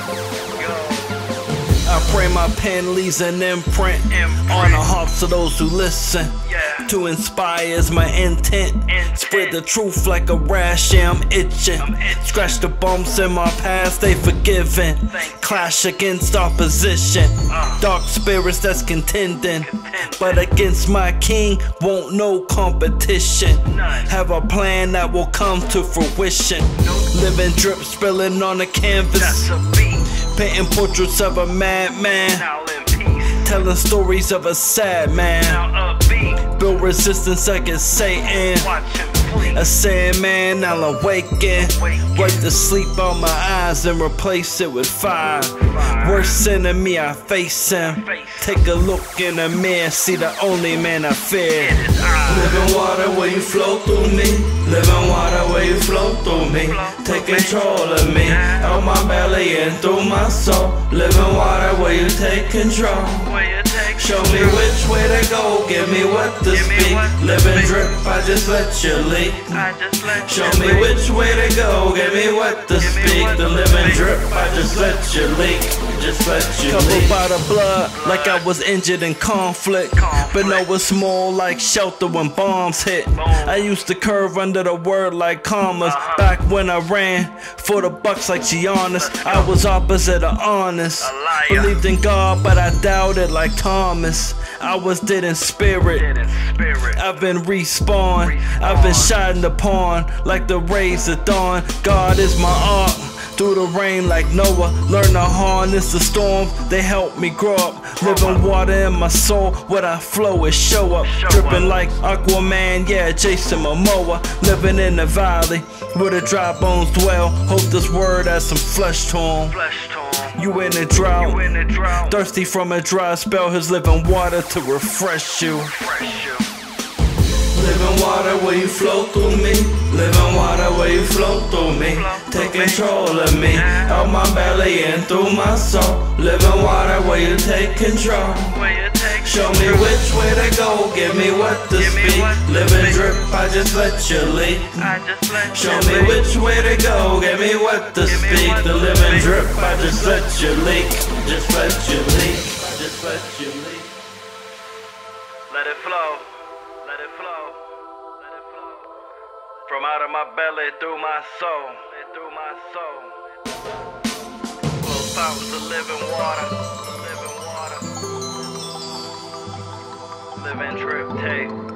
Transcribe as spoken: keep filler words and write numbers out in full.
I pray my pen leaves an imprint, imprint on the hearts of those who listen. Yeah. To inspire is my intent. intent. Spread the truth like a rash, yeah, I'm itching. I'm itching. Scratch the bumps in my past, they forgiven. Thank Clash against opposition. Uh. Dark spirits that's contending. contending. But against my king, won't no competition. None. Have a plan that will come to fruition. Nope. Living drip spilling on the canvas. That's a beat. Painting portraits of a madman, telling stories of a sad man. Build resistance against Satan. A sad man, I'll awaken. Wipe the sleep on my eyes and replace it with fire. Worst enemy, I face him. Take a look in the mirror, see the only man I fear. Living water where you flow through me. Living water where you flow through me. Take control of me, out my belly and through my soul. Living water where you take control. Show me which way to go, give me what to speak. Living drip, I just let you leak. Show me which way to go, give me what to speak. The living drip, I just let you leak. Just let you leak. Covered by the blood, like I was injured in conflict. But no, it's more like shelter when bombs hit. I used to curve under the word like commas. Back when I ran for the bucks like Giannis, I was opposite of honest. Believed in God, but I doubted like Thomas. I was dead in spirit. I've been respawned. I've been shining upon like the rays of dawn. God is my ark. Through the rain like Noah, learn to harness the storm. They help me grow up. Living water in my soul, what I flow is show up. Dripping like Aquaman, yeah, Jason Momoa. Living in the valley where the dry bones dwell. Hope this word has some flesh to 'em. You in a drought, thirsty from a dry spell. His living water to refresh you. Living water where you flow through me. Living water where you flow through me. Take control of me, out my belly and through my soul. Living water where you take control. Show me which way to go, give me what to speak. Living drip, I just let you leak. Show me which way to go, give me what to speak. The living drip, I just let you leak. Just let you leak. Just let you leak. Let it flow. Let it flow. Let it flow. From out of my belly through my soul. Through my soul. Flow fountains of living water. Living water. Living drip tape.